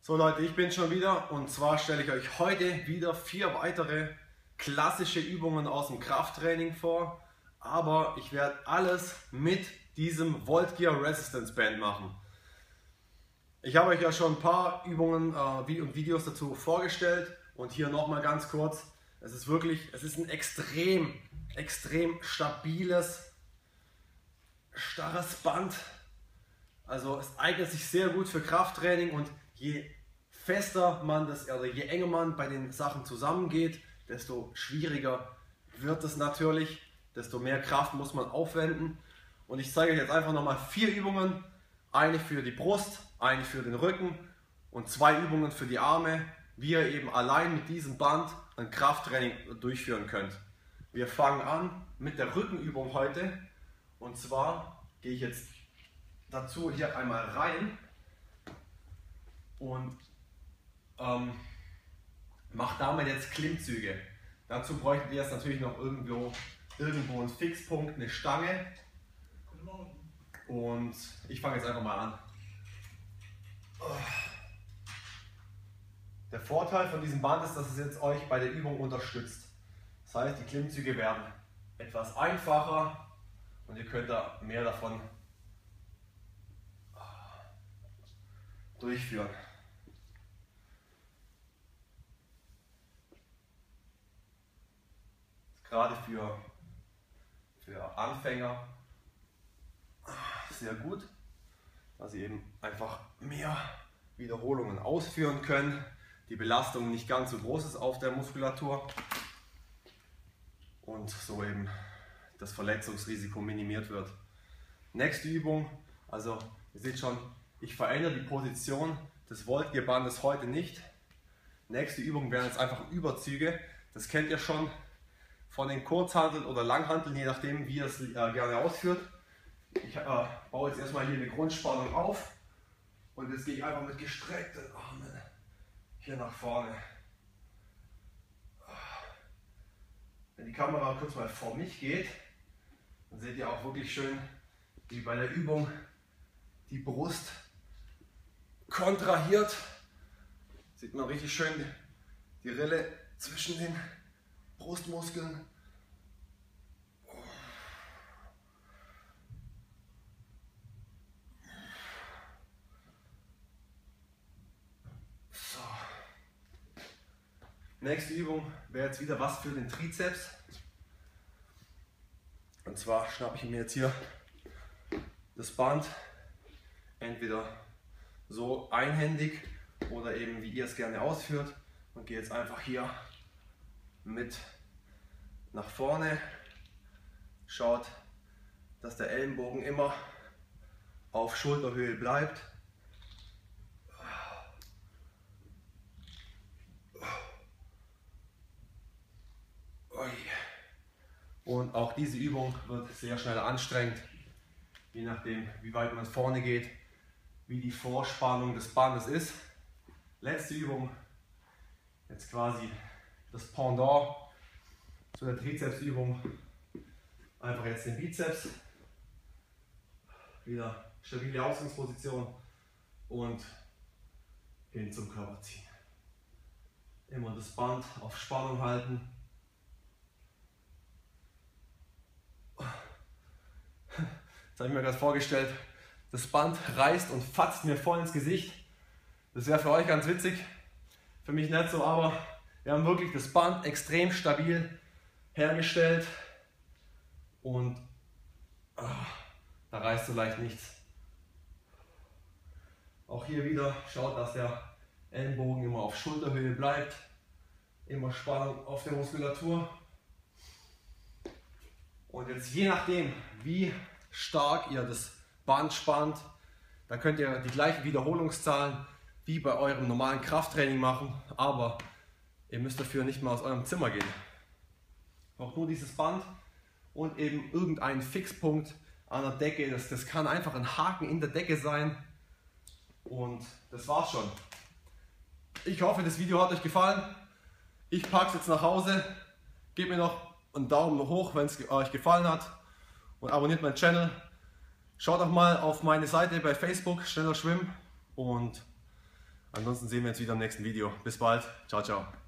So Leute, ich bin schon wieder und zwar stelle ich euch heute wieder 4 weitere klassische Übungen aus dem Krafttraining vor, aber ich werde alles mit diesem Voltgear Resistance Band machen. Ich habe euch ja schon ein paar Übungen und Videos dazu vorgestellt und hier nochmal ganz kurz. Es ist ein extrem stabiles, starres Band. Also es eignet sich sehr gut für Krafttraining und je fester man das oder je enger man bei den Sachen zusammengeht, desto schwieriger wird es natürlich, desto mehr Kraft muss man aufwenden. Und ich zeige euch jetzt einfach nochmal 4 Übungen, eine für die Brust, eine für den Rücken und 2 Übungen für die Arme, wie ihr eben allein mit diesem Band ein Krafttraining durchführen könnt. Wir fangen an mit der Rückenübung heute und zwar gehe ich jetzt dazu hier einmal rein und mache damit jetzt Klimmzüge. Dazu bräuchtet ihr jetzt natürlich noch irgendwo einen Fixpunkt, eine Stange. Und ich fange jetzt einfach mal an. Der Vorteil von diesem Band ist, dass es jetzt euch bei der Übung unterstützt. Das heißt, die Klimmzüge werden etwas einfacher und ihr könnt da mehr davon durchführen. Gerade für Anfänger sehr gut, dass sie eben einfach mehr Wiederholungen ausführen können, die Belastung nicht ganz so groß ist auf der Muskulatur und so eben das Verletzungsrisiko minimiert wird. Nächste Übung, also ihr seht schon, ich verändere die Position des Voltgear-Bandes heute nicht. Nächste Übung wären jetzt einfach Überzüge, das kennt ihr schon von den Kurzhanteln oder Langhanteln, je nachdem wie ihr es gerne ausführt. Ich baue jetzt erstmal hier eine Grundspannung auf und jetzt gehe ich einfach mit gestreckten Armen hier nach vorne. Wenn die Kamera kurz mal vor mich geht, dann seht ihr auch wirklich schön, wie bei der Übung die Brust kontrahiert. Sieht man richtig schön die Rille zwischen den Brustmuskeln. So. Nächste Übung wäre jetzt wieder was für den Trizeps. Und zwar schnappe ich mir jetzt hier das Band, entweder so einhändig oder eben wie ihr es gerne ausführt, und gehe jetzt einfach hier mit nach vorne. Schaut, dass der Ellenbogen immer auf Schulterhöhe bleibt. Und auch diese Übung wird sehr schnell anstrengend, je nachdem wie weit man vorne geht, wie die Vorspannung des Bandes ist. Letzte Übung, jetzt quasi das Pendant zu der Trizepsübung. Einfach jetzt den Bizeps, wieder stabile Ausgangsposition und hin zum Körper ziehen. Immer das Band auf Spannung halten. Jetzt habe ich mir gerade vorgestellt, das Band reißt und fatzt mir voll ins Gesicht. Das wäre für euch ganz witzig, für mich nicht so, aber wir haben wirklich das Band extrem stabil hergestellt und da reißt so leicht nichts. Auch hier wieder schaut, dass der Ellenbogen immer auf Schulterhöhe bleibt, immer Spannung auf der Muskulatur. Und jetzt je nachdem, wie stark ihr das Band spannt, dann könnt ihr die gleichen Wiederholungszahlen wie bei eurem normalen Krafttraining machen, aber ihr müsst dafür nicht mal aus eurem Zimmer gehen. Auch nur dieses Band und eben irgendein Fixpunkt an der Decke. Das kann einfach ein Haken in der Decke sein und das war's schon. Ich hoffe, das Video hat euch gefallen. Ich packe es jetzt nach Hause. Gebt mir noch einen Daumen hoch, wenn es euch gefallen hat und abonniert meinen Channel. Schaut auch mal auf meine Seite bei Facebook, Schneller Schwimmen, und Ansonsten sehen wir uns wieder im nächsten Video. Bis bald. Ciao, ciao.